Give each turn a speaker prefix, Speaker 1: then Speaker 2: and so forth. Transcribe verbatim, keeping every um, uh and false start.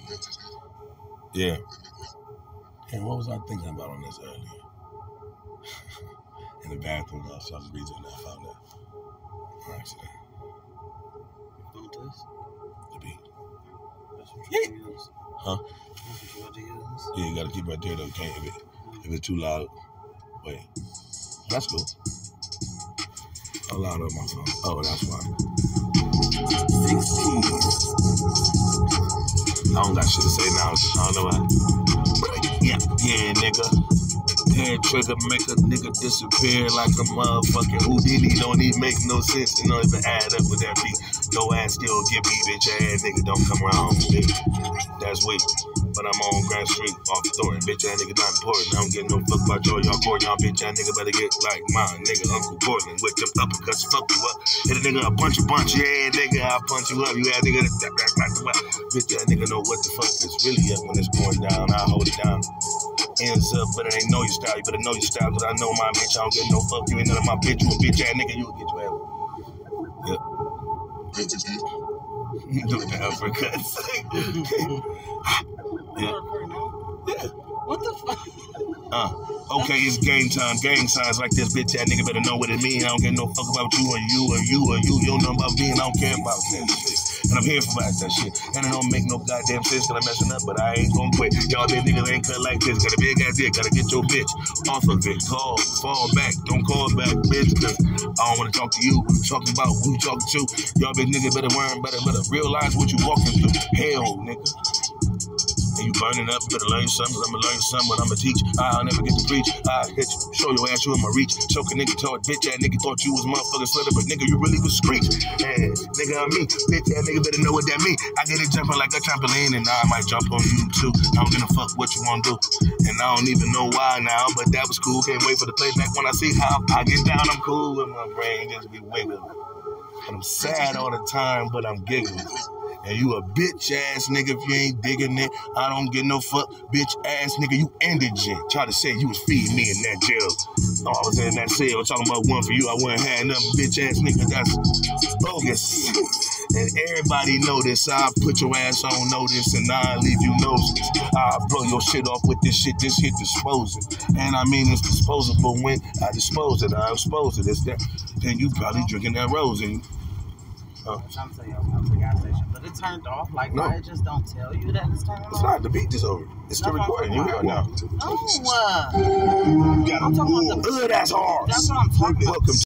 Speaker 1: Yeah. And what was I thinking about on this earlier? In the bathroom, I was talking to Breezy and I found that. On accident.
Speaker 2: Don't this?
Speaker 1: The beat.
Speaker 2: That's what you yeah. use.
Speaker 1: Huh?
Speaker 2: That's what you want to use.
Speaker 1: Yeah, you gotta keep it right there though. Can't if it if it's too loud. Wait. That's cool. How loud on my phone? Oh, that's why. sixteen. I don't got shit to say now. I don't know why. Yeah, yeah, nigga. Hair trigger make a nigga disappear like a motherfucking Houdini. Don't even make no sense. You know, even add up with that beat. Your ass still get beat, bitch ass nigga. Don't come around with me. That's weak. But I'm on Grand Street off Thornton. Bitch ass nigga not important. I don't get no fuck about y'all. Y'all court. Y'all bitch ass nigga better get like mine. Nigga, Uncle Portland with them uppercuts. Fuck you up. Hit a nigga a bunch of bunch. Yeah, nigga, I'll punch you up. You ass nigga. Bitch ass nigga know what the fuck is really up when it's going down. I hold it down. Ends up, but it ain't know your style. You better know your style, cause I know my bitch. I don't get no fuck. You ain't none of my bitch. You a bitch ass nigga. You'll get your ass. Yep. You doing the uppercuts. Yeah. Yeah.
Speaker 2: What the fuck?
Speaker 1: Uh, okay, it's game time. Gang signs like this, bitch ass nigga better know what it mean. I don't get no fuck about you or you or you or you. You don't know about me and I don't care about that shit. And I'm here for that shit. And it don't make no goddamn sense that I'm messing up, but I ain't gonna quit. Y'all bitch niggas ain't cut like this. Got a big ass dick, gotta get your bitch off of it. Call, fall back, don't call back, bitch, cause I don't wanna talk to you. Who you talking about? Who you talking to? Y'all bitch niggas better learn, better, better realize what you walking through. Hell, nigga. And you burning up, you better learn something, cause I'ma learn something, but I'ma teach. I'll never get to preach. I'll hit you, show your ass you in my reach. Choke a nigga toward bitch ass nigga thought you was motherfucking slither, but nigga, you really was screech. And nigga, I'm me. Bitch ass nigga better know what that mean. I get it jumping like a trampoline, and now I might jump on you too. I don't give a fuck what you wanna do. And I don't even know why now, but that was cool. Can't wait for the playback when I see how I get down. I'm cool with my brain just be wiggling. And I'm sad all the time, but I'm giggling. And you a bitch ass nigga if you ain't digging it. I don't get no fuck, bitch ass nigga. You indigent. Try to say you was feeding me in that jail. Oh, I was in that cell talking about one for you. I wouldn't have nothing, bitch ass nigga. That's bogus. And everybody know this. I'll put your ass on notice and I'll leave you noseless. I'll blow your shit off with this shit. This hit disposing. And I mean it's disposable when I dispose it. I expose it. It's that. Then you probably drinking that rose and
Speaker 2: I'm trying to tell you, I was at the gas station, but it turned off. Like, no. Why it just don't tell you that it's turned off?
Speaker 1: It's not. The beat is over. It's still recording. You hear it now.
Speaker 2: No. Uh, I'm talking about the...
Speaker 1: Ugh, that's hard.
Speaker 2: That's what I'm talking about.
Speaker 1: Welcome